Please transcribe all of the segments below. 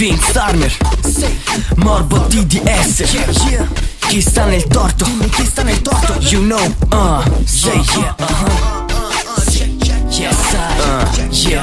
Vince Turner, Morbo TDS. Chi sta nel torto? Dimmi chi sta nel torto. You know, say yeah, yes I,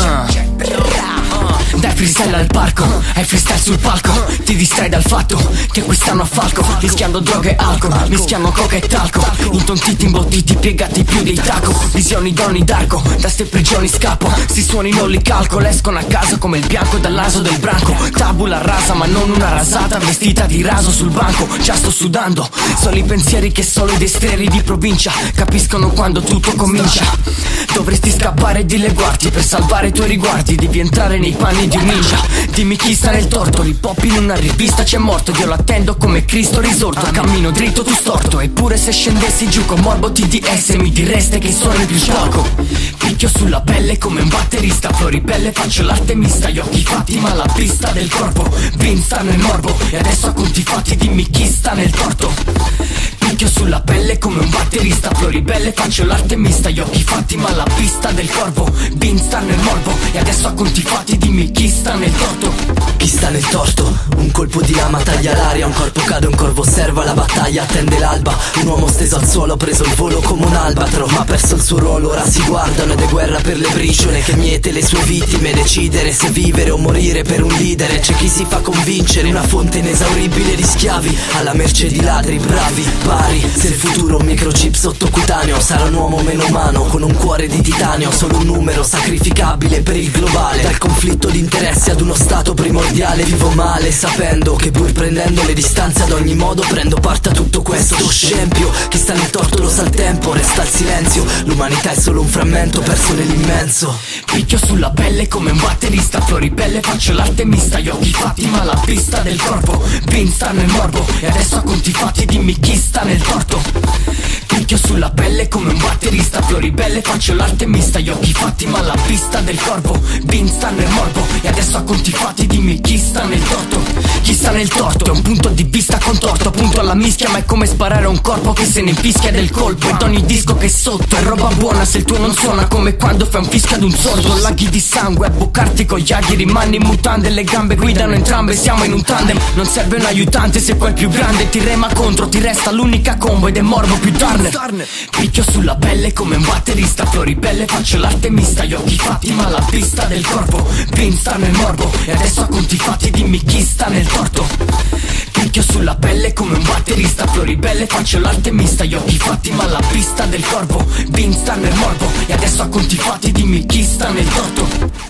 Dai freestyle al parco, hai freestyle sul palco. Ti distrai dal fatto che quest'anno a Falco, rischiando droghe e alcol, mischiamo coca e talco. Intontiti, imbottiti, piegati più dei taco. Visioni doni d'arco, da ste prigioni scappo. Si suoni non li calcolo, escono a casa come il bianco dal naso del branco. Tabula rasa ma non una rasata, vestita di raso sul banco. Già sto sudando, sono i pensieri che solo i destrieri di provincia capiscono quando tutto comincia. Dovresti scappare e dileguarti per salvare i tuoi riguardi. Devi entrare nei panni di un ninja. Dimmi chi sta nel torto, l'hip-hop in una rivista c'è morto. Io l'attendo come Cristo risorto. Cammino dritto, tu storto. Eppure se scendessi giù con Morbo TDS mi direste che sono il più sciocco. Picchio sulla pelle come un batterista. Floribelle faccio l'arte mista. Gli occhi fatti ma la pista del corpo Vince stanno nel morbo. E adesso a conti fatti dimmi chi sta nel torto. Picchio sulla pelle come un batterista. Floribelle faccio l'arte mista. Gli occhi fatti ma la pista del corpo Vince sta nel morbo. E adesso a conti fatti dimmi chi sta nel torto. Chi sta nel torto? Un colpo di lama taglia l'aria. Un corpo cade, un corvo osserva la battaglia. Attende l'alba. Un uomo steso al suolo ha preso il volo come un albatro. Ma ha perso il suo ruolo, ora si guardano ed è guerra per le briciole che miete le sue vittime. Decidere se vivere o morire per un leader. C'è chi si fa convincere, una fonte inesauribile di schiavi alla merce di ladri bravi, pari. Se il futuro un microchip sottocutaneo sarà un uomo meno umano con un cuore di titanio. Solo un numero sacrificabile per il globale. Dal conflitto di interessi ad uno stato primordiale. Vivo male sapendo che pur prendendo le distanze ad ogni modo prendo parte a tutto questo scempio. Chi sta nel torto lo sa il tempo, resta il silenzio. L'umanità è solo un frammento perso nell'immenso. Picchio sulla pelle come un batterista. Floribelle faccio l'arte mista. Gli occhi fatti ma la pista del corpo Vince sta nel morbo. E adesso a conti fatti dimmi chi sta nel torto. Picchio sulla pelle come un batterista. Floribelle faccio l'arte mista. Gli occhi fatti ma la pista del corpo Vince sta nel morbo. E adesso a conti fatti dimmi chi sta nel torto. Chi sta nel torto è un punto di vista contorto. Punto alla mischia ma è come sparare a un corpo che se ne infischia del colpo. Ed ogni disco che è sotto è roba buona se il tuo non suona. Come quando fai un fischio ad un sordo. Laghi di sangue a boccarti con gli aghi. Rimani in mutande, le gambe guidano entrambe. Siamo in un tandem, non serve un aiutante se quel più grande ti rema contro. Ti resta l'unica combo ed è morbo più Turner. Picchio sulla pelle come un batterista. Floribelle faccio l'arte mista. Gli occhi fatti ma la pista del corpo Vince sta nel morbo. E adesso a conti fatti dimmi chi sta nel torto. Picchio sulla pelle come un batterista. Floribelle faccio l'arte mista. Gli occhi fatti ma la pista del corpo Vince sta nel morbo. E adesso a conti fatti dimmi chi sta nel torto.